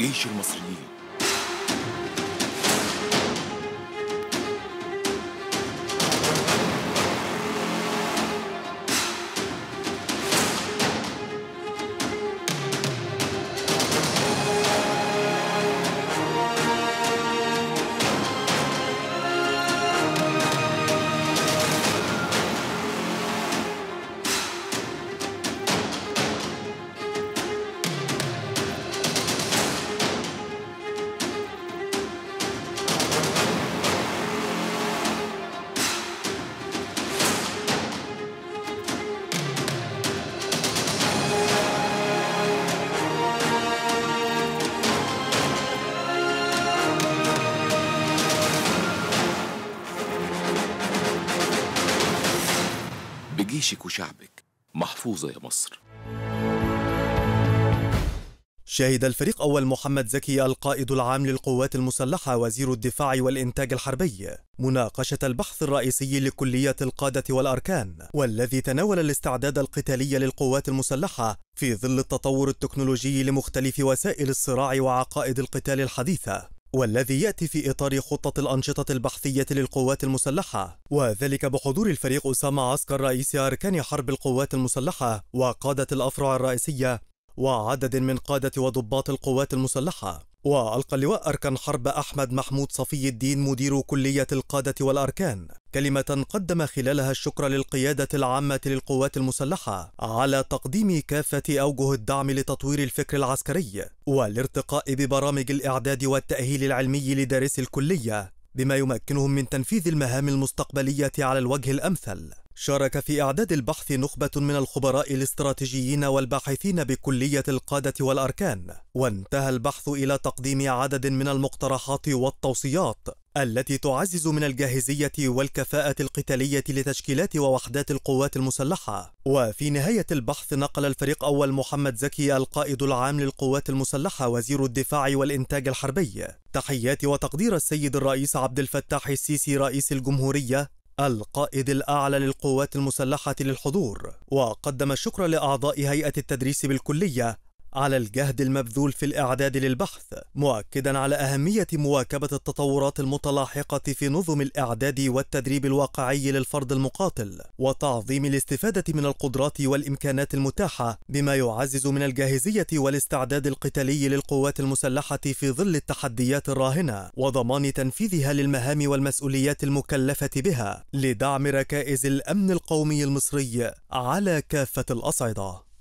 جيش المصريين. بجيشك وشعبك محفوظة يا مصر. شهد الفريق أول محمد زكي القائد العام للقوات المسلحة وزير الدفاع والإنتاج الحربي مناقشة البحث الرئيسي لكلية القادة والأركان، والذي تناول الاستعداد القتالي للقوات المسلحة في ظل التطور التكنولوجي لمختلف وسائل الصراع وعقائد القتال الحديثة، والذي يأتي في إطار خطة الأنشطة البحثية للقوات المسلحة، وذلك بحضور الفريق أسامة عسكر رئيس أركان حرب القوات المسلحة وقادة الأفرع الرئيسية وعدد من قادة وضباط القوات المسلحة. وألقى اللواء أركان حرب أحمد محمود صفي الدين مدير كلية القادة والأركان كلمة قدم خلالها الشكر للقيادة العامة للقوات المسلحة على تقديم كافة أوجه الدعم لتطوير الفكر العسكري والارتقاء ببرامج الإعداد والتأهيل العلمي لدارسي الكلية بما يمكنهم من تنفيذ المهام المستقبلية على الوجه الأمثل. شارك في إعداد البحث نخبة من الخبراء الاستراتيجيين والباحثين بكلية القادة والأركان، وانتهى البحث إلى تقديم عدد من المقترحات والتوصيات التي تعزز من الجاهزية والكفاءة القتالية لتشكيلات ووحدات القوات المسلحة. وفي نهاية البحث نقل الفريق أول محمد زكي القائد العام للقوات المسلحة وزير الدفاع والإنتاج الحربي تحيات وتقدير السيد الرئيس عبد الفتاح السيسي رئيس الجمهورية القائد الأعلى للقوات المسلحة للحضور، وقدم الشكر لأعضاء هيئة التدريس بالكلية على الجهد المبذول في الإعداد للبحث، مؤكدا على أهمية مواكبة التطورات المتلاحقة في نظم الإعداد والتدريب الواقعي للفرد المقاتل، وتعظيم الاستفادة من القدرات والإمكانات المتاحة بما يعزز من الجاهزية والاستعداد القتالي للقوات المسلحة في ظل التحديات الراهنة، وضمان تنفيذها للمهام والمسؤوليات المكلفة بها لدعم ركائز الأمن القومي المصري على كافة الأصعدة.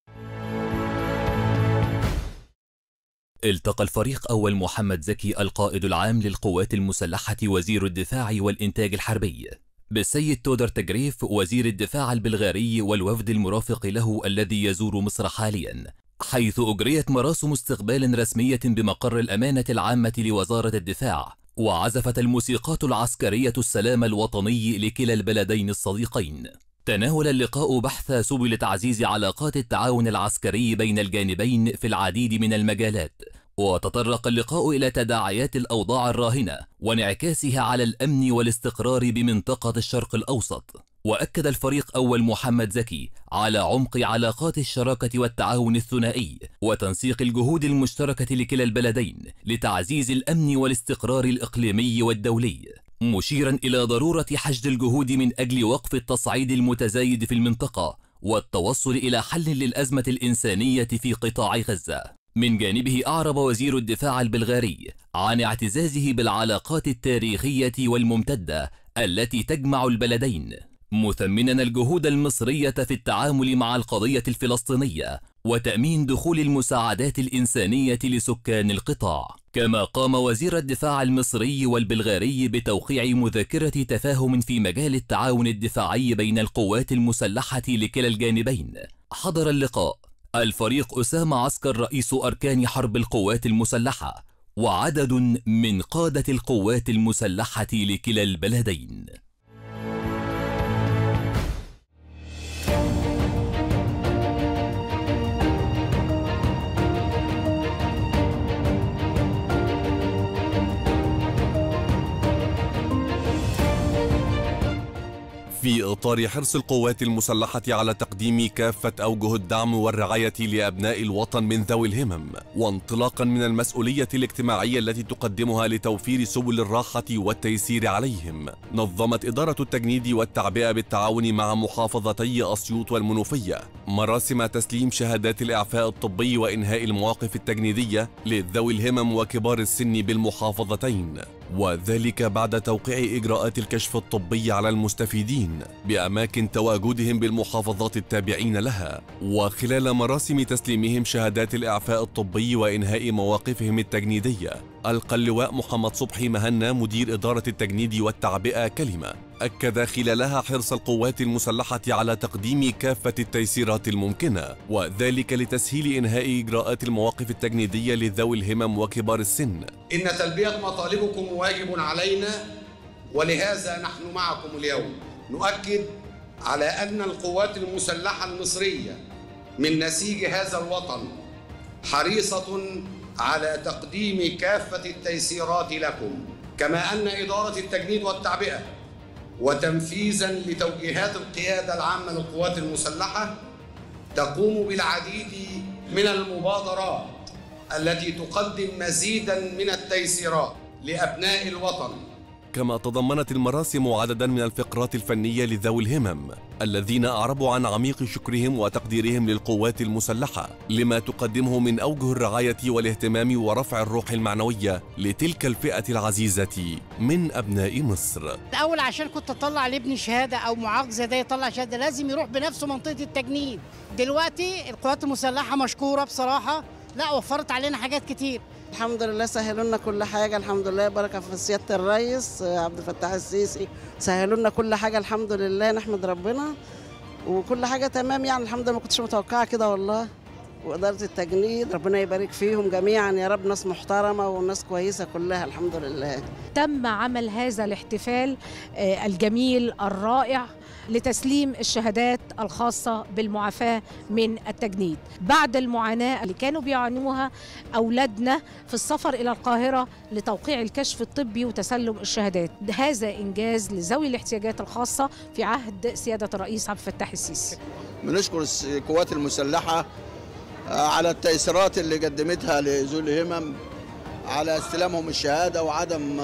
التقى الفريق أول محمد زكي القائد العام للقوات المسلحة وزير الدفاع والإنتاج الحربي بالسيد تودر تجريف وزير الدفاع البلغاري والوفد المرافق له الذي يزور مصر حاليا، حيث أجريت مراسم استقبال رسمية بمقر الأمانة العامة لوزارة الدفاع، وعزفت الموسيقات العسكرية السلام الوطني لكلا البلدين الصديقين. تناول اللقاء بحث سبل تعزيز علاقات التعاون العسكري بين الجانبين في العديد من المجالات، وتطرق اللقاء إلى تداعيات الأوضاع الراهنة وانعكاسها على الأمن والاستقرار بمنطقة الشرق الأوسط. وأكد الفريق أول محمد زكي على عمق علاقات الشراكة والتعاون الثنائي وتنسيق الجهود المشتركة لكلا البلدين لتعزيز الأمن والاستقرار الإقليمي والدولي، مشيرا إلى ضرورة حشد الجهود من أجل وقف التصعيد المتزايد في المنطقة والتوصل إلى حل للأزمة الإنسانية في قطاع غزة. من جانبه أعرب وزير الدفاع البلغاري عن اعتزازه بالعلاقات التاريخية والممتدة التي تجمع البلدين، مثمنا الجهود المصرية في التعامل مع القضية الفلسطينية وتأمين دخول المساعدات الإنسانية لسكان القطاع. كما قام وزير الدفاع المصري والبلغاري بتوقيع مذكرة تفاهم في مجال التعاون الدفاعي بين القوات المسلحة لكلا الجانبين. حضر اللقاء الفريق أسامة عسكر رئيس أركان حرب القوات المسلحة وعدد من قادة القوات المسلحة لكلا البلدين. في في إطار حرص القوات المسلحة على تقديم كافة أوجه الدعم والرعاية لأبناء الوطن من ذوي الهمم، وانطلاقا من المسؤولية الاجتماعية التي تقدمها لتوفير سبل الراحة والتيسير عليهم، نظمت إدارة التجنيد والتعبئة بالتعاون مع محافظتي أسيوط والمنوفية مراسم تسليم شهادات الإعفاء الطبي وإنهاء المواقف التجنيدية لذوي الهمم وكبار السن بالمحافظتين، وذلك بعد توقيع إجراءات الكشف الطبي على المستفيدين بأماكن تواجدهم بالمحافظات التابعين لها. وخلال مراسم تسليمهم شهادات الإعفاء الطبي وإنهاء مواقفهم التجنيدية، ألقى اللواء محمد صبحي مهنا مدير إدارة التجنيد والتعبئة كلمة أكد خلالها حرص القوات المسلحة على تقديم كافة التيسيرات الممكنة، وذلك لتسهيل إنهاء إجراءات المواقف التجنيدية لذوي الهمم وكبار السن. إن تلبية مطالبكم واجب علينا، ولهذا نحن معكم اليوم نؤكد على أن القوات المسلحة المصرية من نسيج هذا الوطن حريصة على تقديم كافة التيسيرات لكم، كما أن إدارة التجنيد والتعبئة وتنفيذاً لتوجيهات القيادة العامة للقوات المسلحة تقوم بالعديد من المبادرات التي تقدم مزيداً من التيسيرات لأبناء الوطن. كما تضمنت المراسم عددا من الفقرات الفنية لذوي الهمم الذين أعربوا عن عميق شكرهم وتقديرهم للقوات المسلحة لما تقدمه من أوجه الرعاية والاهتمام ورفع الروح المعنوية لتلك الفئة العزيزة من أبناء مصر. الأول عشان كنت أطلع لابني شهادة أو معاق ده يطلع شهادة لازم يروح بنفسه منطقة التجنيد. دلوقتي القوات المسلحة مشكورة بصراحة، لا وفرت علينا حاجات كتير. الحمد لله سهلوا لنا كل حاجة، الحمد لله بركة في سيادة الرئيس عبد الفتاح السيسي، سهلوا لنا كل حاجة الحمد لله، نحمد ربنا وكل حاجة تمام يعني الحمد لله. ما كنتش متوقعة كده والله. وإدارة التجنيد ربنا يبارك فيهم جميعا يا رب، ناس محترمة وناس كويسة كلها الحمد لله. تم عمل هذا الاحتفال الجميل الرائع لتسليم الشهادات الخاصة بالمعافاة من التجنيد بعد المعاناة اللي كانوا بيعانوها أولادنا في السفر إلى القاهرة لتوقيع الكشف الطبي وتسلم الشهادات. هذا إنجاز لذوي الاحتياجات الخاصة في عهد سيادة الرئيس عبد الفتاح السيسي. بنشكر القوات المسلحة على التيسيرات اللي قدمتها لذوي الهمم على استلامهم الشهادة وعدم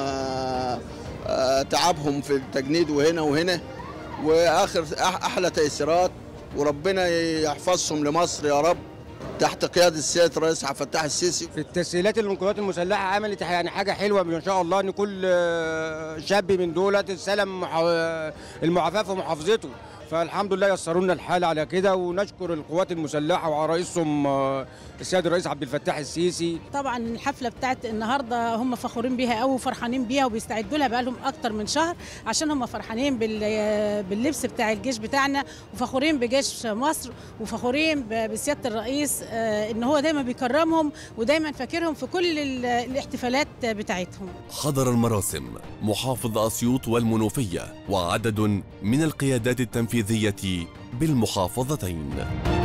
تعبهم في التجنيد وهنا وهنا، واخر احلى تيسيرات، وربنا يحفظهم لمصر يا رب تحت قياده السيد الرئيس عبد الفتاح السيسي. في التسهيلات اللي القوات المسلحه عملت يعني حاجه حلوه ان شاء الله، ان كل شاب من دول استلم المعافاه في محافظته، فالحمد لله يسروا لنا الحال على كده، ونشكر القوات المسلحه وعلى رئيسهم السيد الرئيس عبد الفتاح السيسي. طبعا الحفله بتاعت النهارده هم فخورين بيها قوي وفرحانين بيها وبيستعدوا لها بقالهم اكتر من شهر، عشان هم فرحانين باللبس بتاع الجيش بتاعنا، وفخورين بجيش مصر، وفخورين بسياده الرئيس ان هو دايما بيكرمهم ودايما فاكرهم في كل الاحتفالات بتاعتهم. حضر المراسم محافظ أسيوط والمنوفية وعدد من القيادات التنفيذية بالمحافظتين.